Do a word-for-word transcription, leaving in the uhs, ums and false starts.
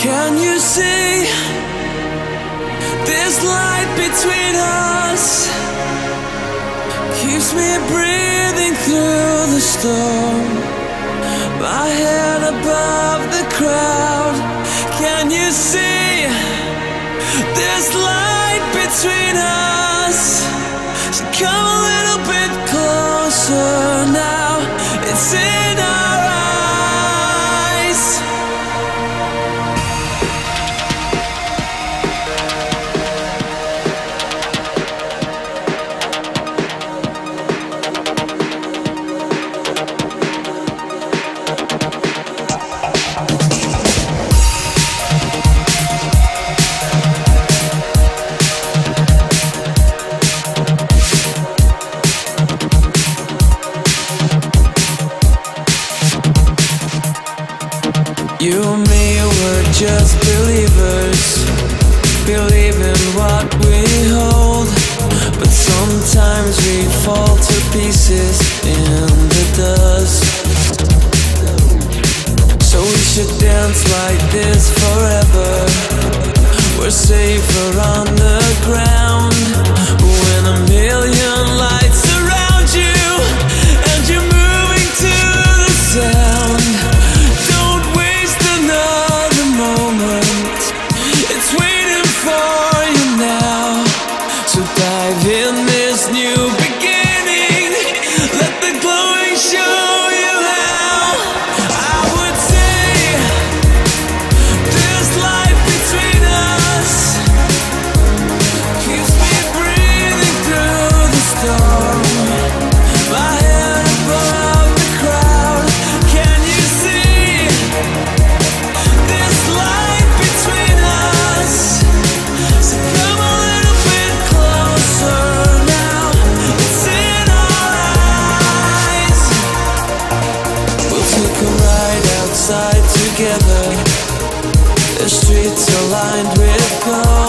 Can you see this light between us? Keeps me breathing through the storm, my head above the crowd. Can you see this light between us? So come a little bit closer now. It's in our eyes. You and me were just believers, believe in what we hold, but sometimes we fall to pieces in the dust. So we should dance like this forever. We're safer on the ground when a million lights surround you and you're moving to the sound. Dive in this new beginning. Let the glowing show you how. I would say this light between us keeps me breathing through the storm, my head above the crowd. Can you see this light between us? So come a little bit closer now. It's in our eyes. We'll take a ride outside together. The streets are lined with gold.